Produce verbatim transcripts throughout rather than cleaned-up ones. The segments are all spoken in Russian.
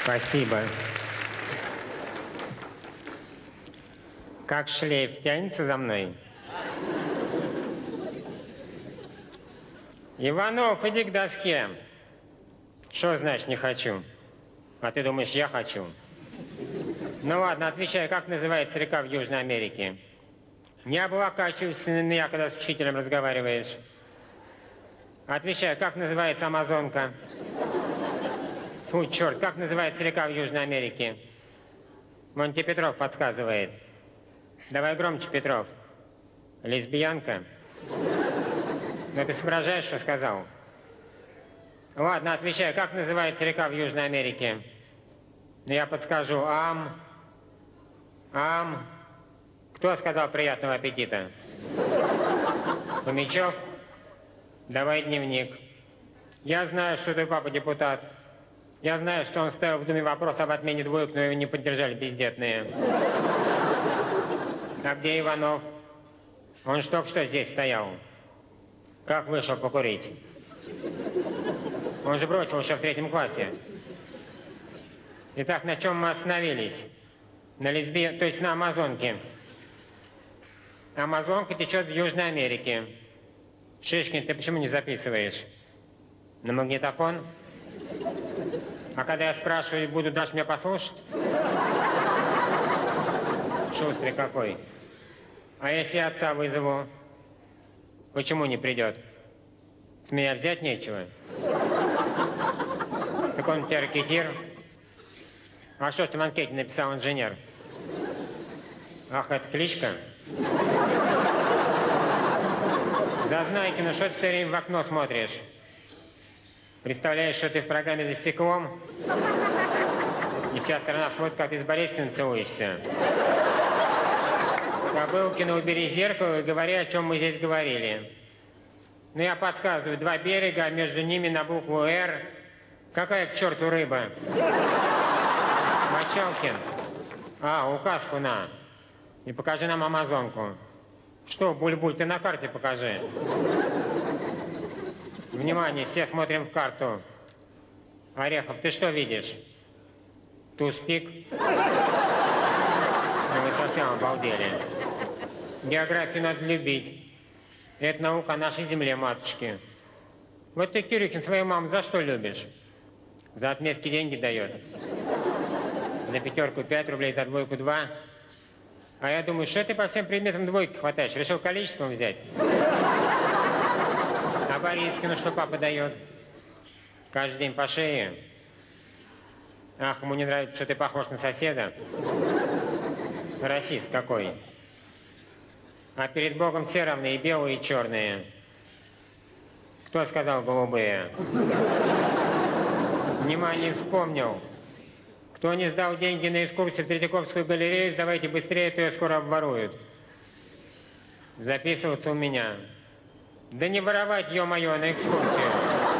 Спасибо. Как шлейф тянется за мной? Иванов, иди к доске. Что значит не хочу? А ты думаешь, я хочу? Ну ладно, отвечай, как называется река в Южной Америке? Не облокачивайся на меня, когда с учителем разговариваешь. Отвечай, как называется Амазонка? Фу, черт, как называется река в Южной Америке? Вон тебе Петров подсказывает. Давай громче, Петров. Лесбиянка? Но ты соображаешь, что сказал? Ладно, отвечай, как называется река в Южной Америке? Я подскажу. Ам. Ам. Кто сказал приятного аппетита? Фомичев? Давай дневник. Я знаю, что твой папа депутат. Я знаю, что он ставил в Думе вопрос об отмене двоек, но его не поддержали бездетные. А где Иванов? Он ж только что здесь стоял. Как вышел покурить? Он же бросил еще в третьем классе. Итак, на чем мы остановились? На лесби... то есть на Амазонке. Амазонка течет в Южной Америке. Шишкин, ты почему не записываешь? На магнитофон? А когда я спрашиваю, буду, дашь мне послушать? Шустрый какой. А если я отца вызову? Почему не придет? С меня взять нечего. Так он у тебя ракетир. А что ж ты в анкете написал инженер? Ах, это кличка? Зазнайкина, что ты все время в окно смотришь? Представляешь, что ты в программе «За стеклом»? И вся страна смотрит, как ты с Борискиным целуешься. Кобылкина, убери зеркало и говори, о чем мы здесь говорили. Ну, я подсказываю, два берега, а между ними на букву «Р». Какая к черту рыба? Мочалкин. А, указку на. И покажи нам Амазонку. Что, Буль-Буль, ты на карте покажи. Внимание, все смотрим в карту. Орехов, ты что видишь? Туз-пик? Ну, вы совсем обалдели. Географию надо любить. Это наука о нашей земле, матушки. Вот ты, Кирюхин, свою маму за что любишь? За отметки деньги дает. За пятерку пять рублей, за двойку два. А я думаю, что ты по всем предметам двойки хватаешь? Решил количеством взять? А Борискину что папа дает? Каждый день по шее. Ах, ему не нравится, что ты похож на соседа. Расист какой. А перед Богом все равны, и белые, и черные. Кто сказал голубые? Внимание, вспомнил. Кто не сдал деньги на экскурсию в Третьяковскую галерею, сдавайте быстрее, а то ее скоро обворуют. Записываться у меня. Да не воровать, ё-моё, на экскурсию.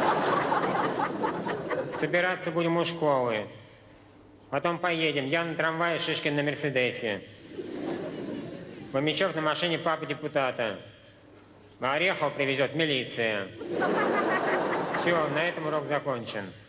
Собираться будем у школы. Потом поедем. Я на трамвае, Шишкин на Мерседесе. Фомичев на машине папы депутата. А Орехов привезет милиция. Все, на этом урок закончен.